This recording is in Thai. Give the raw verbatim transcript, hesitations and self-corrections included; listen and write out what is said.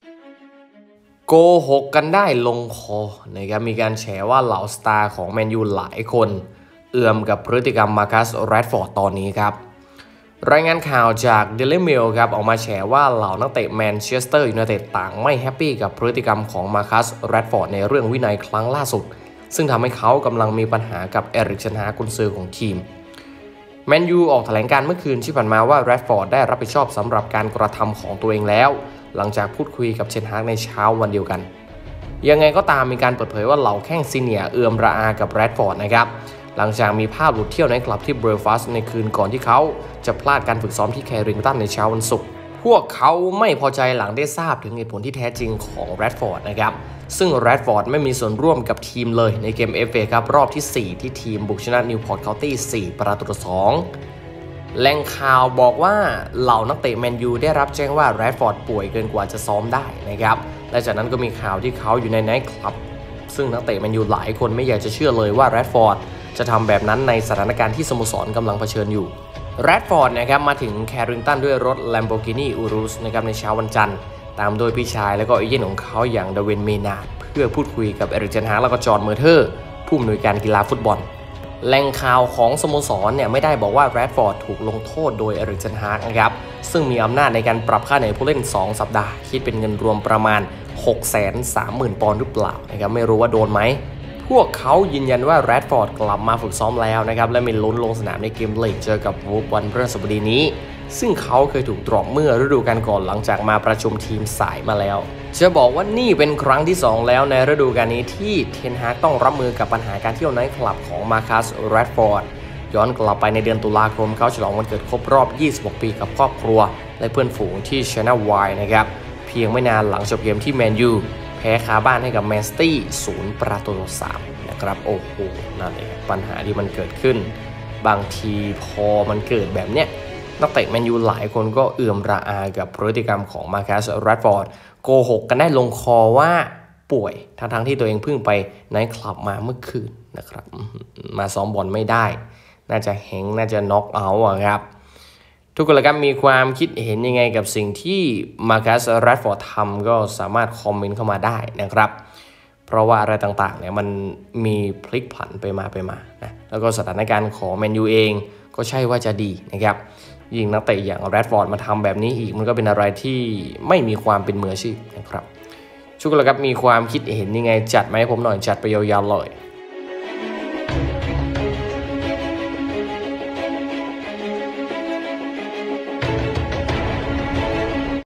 โกหกกันได้ลงคอนะครับมีการแฉว่าเหล่าสตาร์ของแมนยูหลายคนเอื่อมกับพฤติกรรมมาคัส แรชฟอร์ดตอนนี้ครับรายงานข่าวจาก Daily Mail ครับออกมาแฉว่าเหล่านักเตะแมนเชสเตอร์ยูไนเต็ดต่างไม่แฮปปี้กับพฤติกรรมของมาคัส แรชฟอร์ดในเรื่องวินัยครั้งล่าสุดซึ่งทำให้เขากำลังมีปัญหากับเอริก เทนฮากกุนซือของทีมแมนยูออกแถลงการเมื่อคืนที่ผ่านมาว่าแรชฟอร์ดได้รับผิดชอบสำหรับการกระทำของตัวเองแล้วหลังจากพูดคุยกับเทนฮากในเช้าวันเดียวกันยังไงก็ตามมีการเปิดเผยว่าเหล่าแข้งซีเนียร์เอื่อมระอากับแรชฟอร์ดนะครับหลังจากมีภาพหลุดเที่ยวในคลับที่เบรฟัสในคืนก่อนที่เขาจะพลาดการฝึกซ้อมที่แคริงตันในเช้าวันศุกร์พวกเขาไม่พอใจหลังได้ทราบถึงเหตุผลที่แท้จริงของแรชฟอร์ดนะครับซึ่งแรชฟอร์ดไม่มีส่วนร่วมกับทีมเลยในเกม เอฟ เอ ครับรอบที่สี่ที่ทีมบุกชนะนิวพอร์ตเคานตี้สี่ประตูต่อสองแหล่งข่าวบอกว่าเหล่านักเตะแมนยูได้รับแจ้งว่าแรชฟอร์ดป่วยเกินกว่าจะซ้อมได้นะครับและจากนั้นก็มีข่าวที่เขาอยู่ในไนท์คลับซึ่งนักเตะแมนยูหลายคนไม่อยากจะเชื่อเลยว่าแรชฟอร์ดจะทำแบบนั้นในสถานการณ์ที่สโมสรกำลังเผชิญอยู่แรชฟอร์ดนะครับมาถึงแคริงตันด้วยรถ Lamborghini Urus นะครับในเช้าวันจันทร์ตามโดยพี่ชายและก็เอเย่นของเขาอย่างดาวิน เมนาร์ดเพื่อพูดคุยกับเอริก เทนฮากและก็จอห์น เมอร์เทอร์ผู้อำนวยการกีฬาฟุตบอลแหล่งข่าวของสโมสรเนี่ยไม่ได้บอกว่าแรชฟอร์ดถูกลงโทษโดยเอริก เทนฮากนะครับซึ่งมีอำนาจในการปรับค่าเหนื่อยผู้เล่นสองสัปดาห์คิดเป็นเงินรวมประมาณ หกแสนสามหมื่น ปอนด์หรือเปล่านะครับไม่รู้ว่าโดนไหมพวกเขายืนยันว่าแรชฟอร์ดกลับมาฝึกซ้อมแล้วนะครับและมีลุ้นลงสนามในเกมลีกเจอกับวูฟวันพฤหัสบดีนี้ซึ่งเขาเคยถูกดรอปเมื่อฤดูกาลก่อนหลังจากมาประชุมทีมสายมาแล้วจะบอกว่านี่เป็นครั้งที่สองแล้วในฤดูกาลนี้ที่เทนฮากต้องรับมือกับปัญหาการเที่ยวไนท์คลับของมาคัส แรชฟอร์ดย้อนกลับไปในเดือนตุลาคมเขาฉลองวันเกิดครบรอบยี่สิบหกปีกับครอบครัวและเพื่อนฝูงที่ Channel Y นะครับเพียงไม่นานหลังจบเกมที่แมนยูแพ้คาบ้านให้กับแมนซิตี้ศูนย์ประตูต่อสามนะครับโอ้โหนั่นเองปัญหาที่มันเกิดขึ้นบางทีพอมันเกิดแบบเนี้ยนักเตะแมนยูหลายคนก็เอื่อมระอากับพฤติกรรมของมาคัส แรชฟอร์ดโกหกกันได้ลงคอว่าป่วยทั้งๆที่ตัวเองเพิ่งไปไนท์คลับมาเมื่อคืนนะครับมาซ้อมบอลไม่ได้น่าจะแฮงน่าจะน็อกเอาท์ครับทุกคนละครับมีความคิดเห็นยังไงกับสิ่งที่มาคัส แรชฟอร์ดทำก็สามารถคอมเมนต์เข้ามาได้นะครับเพราะว่าอะไรต่างๆเนี่ยมันมีพลิกผันไปมาไปมานะแล้วก็สถานการณ์ของแมนยูเองก็ใช่ว่าจะดีนะครับยิ่งนักเตะอย่างแรชฟอร์ดมาทำแบบนี้อีกมันก็เป็นอะไรที่ไม่มีความเป็นมืออาชีพนะครับทุกคนละครับมีความคิดเห็นยังไงจัดมาให้ผมหน่อยจัดไปยาวๆเลย